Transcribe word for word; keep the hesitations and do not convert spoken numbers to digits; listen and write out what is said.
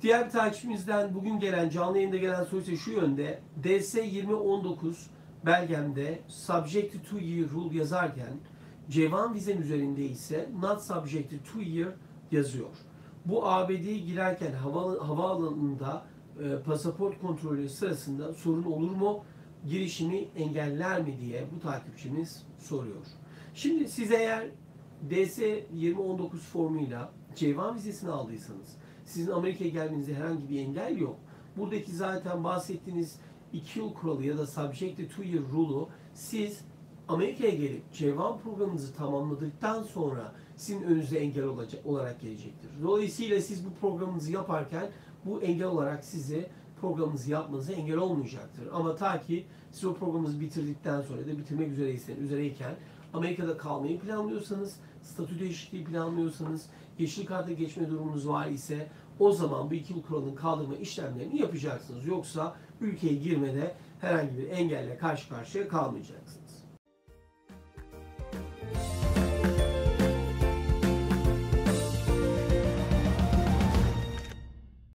Diğer bir takipçimizden bugün gelen, canlı yayında gelen soru ise şu yönde. D S yirmi on dokuz belgemde subjected to year rule yazarken C bir vizen üzerinde ise not subjected to year yazıyor. Bu A B D'ye girerken hava, havaalanında e, pasaport kontrolü sırasında sorun olur mu? Girişimi engeller mi diye bu takipçimiz soruyor. Şimdi siz eğer D S yirmi on dokuz formuyla C bir vizesini aldıysanız sizin Amerika'ya gelmenize herhangi bir engel yok. Buradaki zaten bahsettiğiniz iki yıl kuralı ya da subjected to year rule'u siz Amerika'ya gelip C bir programınızı tamamladıktan sonra sizin önünüze engel olacak, olarak gelecektir. Dolayısıyla siz bu programınızı yaparken bu engel olarak size programınızı yapmanıza engel olmayacaktır. Ama ta ki siz o programınızı bitirdikten sonra ya da bitirmek üzereyseniz, üzereyken Amerika'da kalmayı planlıyorsanız, statü değişikliği planlıyorsanız, yeşil karta geçme durumunuz var ise o zaman bu iki yıl kuralının kaldırma işlemlerini yapacaksınız. Yoksa ülkeye girmede herhangi bir engelle karşı karşıya kalmayacaksınız.